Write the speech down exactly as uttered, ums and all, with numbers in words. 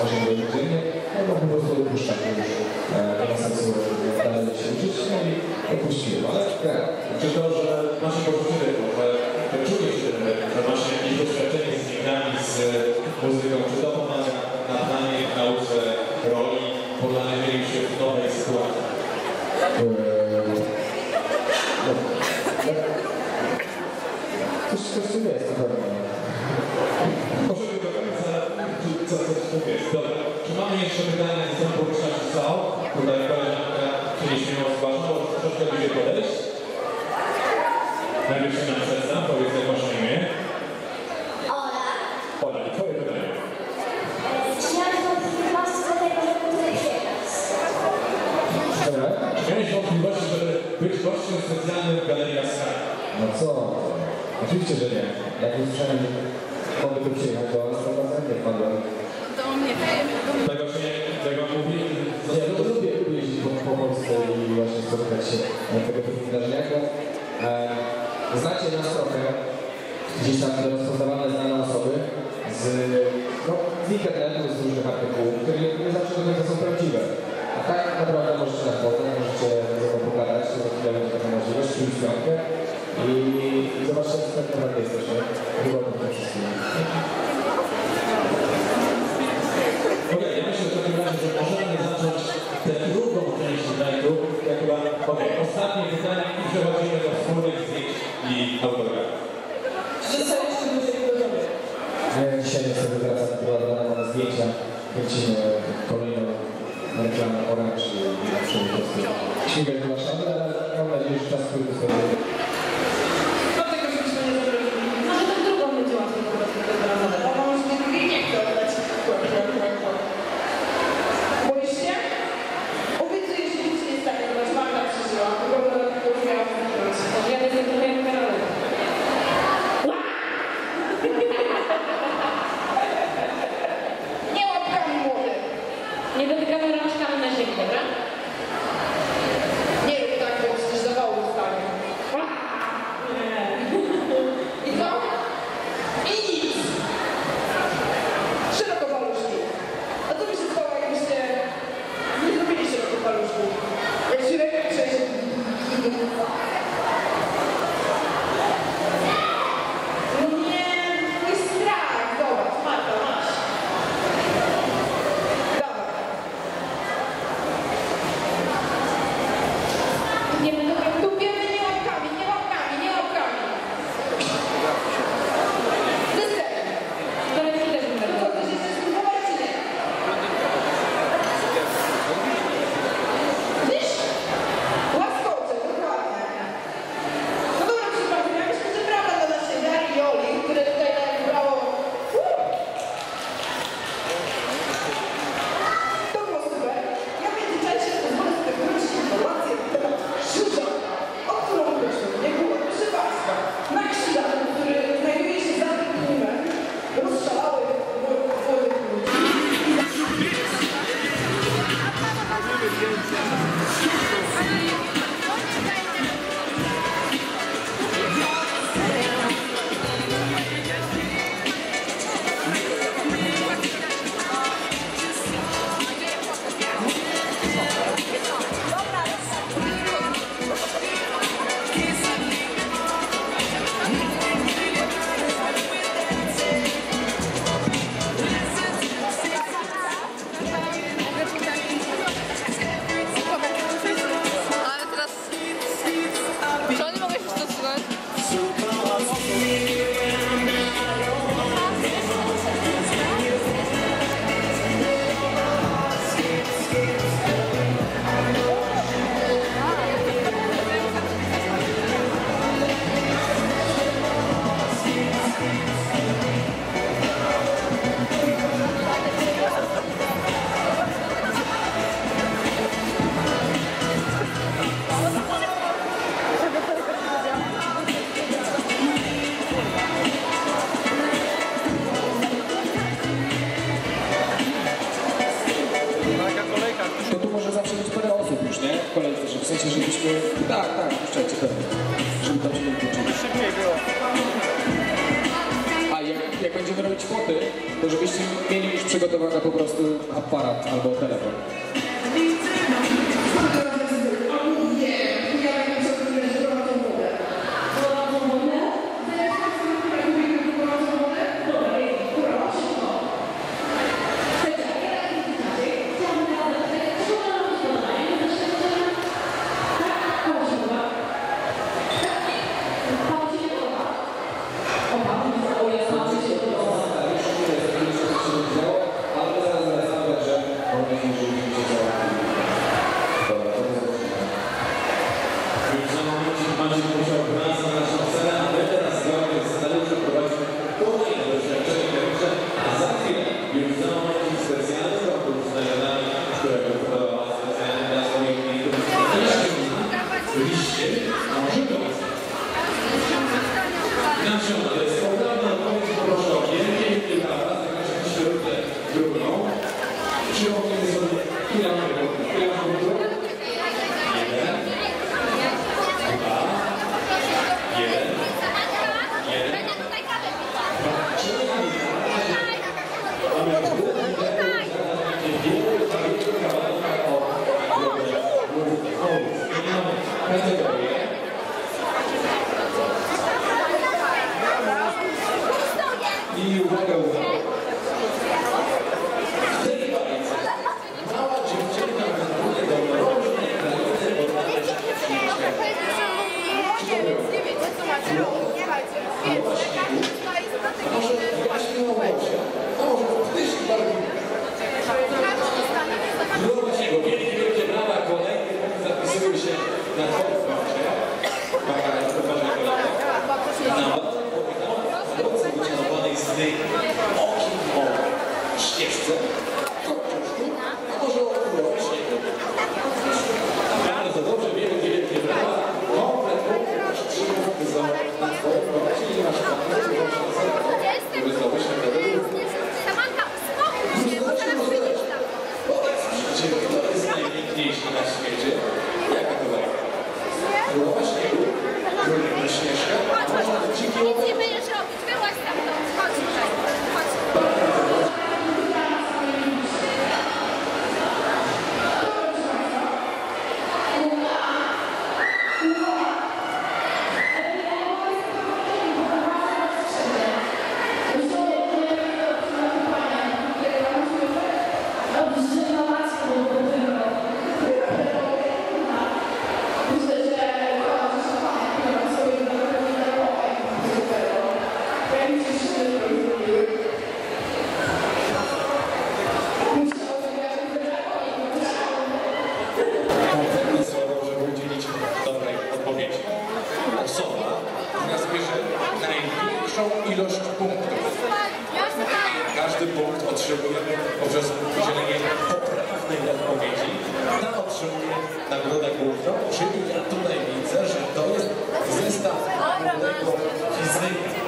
osiem godzin dziennie, albo po prostu opuszczamy już nie ma sensu dalej się uczyć, no i opuściłem, ale tak. Czy to, że masz poczucie rytmu, że czujesz ten rytm, że masz jakieś doświadczenie z dźwiękami, z muzyką, czy to pomaga na planie, w nauce roli, poznaniu się w nowej sytuacji? Coś, coś tu jest, to pewnie. Może do końca, co coś tu jest. Dobra, czy mamy jeszcze pytania, co chcą poruszać w cał? Tutaj koleżanka się nieśmiało zgłasza, bo troszkę bliżej podejść. Najpierw się nam przedstaw, powiedz jak masz na imię. Ola. Ola, i twoje pytanie. Czy miałeś wątpliwości do tego, żeby tutaj przyjechać? Dobra. Czy miałeś wątpliwości, żeby być gościem specjalnym w Galerii Ascari? No co? Oczywiście, że nie. Jak usłyszałem, że mogę tu przyjechać do was, to bardzo nie wpadłem. Do mnie, Tego się nie, tego mówi. Nie, no to lubię, lubię jeździć po, po Polsce i właśnie spotykać się na tego typu wydarzeniach. E, znacie nas trochę, gdzieś tam rozpoznawane, znane osoby z, no, z internetu, z różnych artykułów, które nie zawsze do końca są prawdziwe. A tak naprawdę możecie nas poznać, możecie ze mną pogadać, to za chwilę będzie taka możliwość, przyjść w piątkę i, i zobaczcie, jak tak naprawdę jesteśmy. Chyba o tym wszystkim. Okej, ja myślę w takim razie, że możemy zacząć tę drugą część slajdu. Ja chyba, okej, ostatnie pytanie i przechodzimy do wspólnych zdjęć i autografów. Czy zostajesz czy dłużej do domu? Dzisiaj niestety wracam do na zdjęcia. Kręcimy kolejną reklamę Orange i na przykład śmigać wyłaszamy, ale mam nadzieję, że czas, który występuje. Dlatego, żebyśmy nie zabrali. Może tą drugą będzie łatwiej po prostu tego razem. Bo mam już drugiej nie chcę oddać. Boisz się? Obiecuję, że nic nie stanie, bo Marta przeżyła. Tylko będę tak umiała wykryć. Może ja jestem trochę jak Karolina. Nie łapkami młody. nie dotykamy rączkami na ziemi, dobra? Nie rób tak, bo przecież zawału dostanie. I co? I nic. Szeroko paluszki. A co by się stało, jakbyście nie zrobili szeroko paluszków? Jak się rękę przejdzie. No nie, mój strach. Zobacz, Marta, masz. Dawaj. Nie będę tak Tu wiemy nie łapkami, nie łapkami, nie łapkami. Występ. to lepiej też No będę. to też jeszcze spróbować czy nie? Widzisz? Łaskocze, dokładnie. No dobra, przepraszam, ja myślę, że brawa dla naszej Darii i Oli, które tutaj nam wybrało. To było super. Ja w międzyczasie pozwolę sobie wrócić informację na temat Krzyża, o którą proszę nie było. Proszę Państwa, na Krzyżaku, który znajduje się za tym tłumem, rozszalały młodych ludzi. Ale teraz... Czy oni mogą się stosować? To tu może zawsze być parę osób już, nie? W kolejce, że w sensie, żebyśmy... Tak, tak, puszczajcie pewnie. Żeby tam się nie włączyli. A jak, jak będziemy robić foty, to żebyście mieli już przygotowany po prostu aparat albo telefon. I uwaga, uwaga. W tej bajce mała dziewczynka wędruje do mrożnej krainy odnaleźć przyjaciela. A może jaśnią owocie? A może ptyszki barwnicze? Zobaczcie, bo wielkie, wielkie brawa, kolejny punkt zapisują się na konferencie. Z tej okiem o ścieżce, kopciuszku, a może o królowej śniegu. Bardzo dobrze, wielkie, wielkie brawa. Komplet punkty, aż trzy punkty za na twoje prowadzili nasze partnerzy, który zdobył się do Samanka, spokój się, bo teraz przyjdziesz tam. Powiedz mi, czy kto jest najpiękniejszy na świecie? Jaka to bajka? Królowa śniegu? Królewna Śnieżka? Chodź, A może chodź, dziki nic nie łowek? będziesz robić, wyłaź tam to, chodź tutaj, chodź. Ilość punktów. Każdy punkt otrzymujemy poprzez udzielenie poprawnej odpowiedzi. Ta otrzymuje nagrodę główną, czyli ja tutaj widzę, że to jest zestaw młodego fizyka.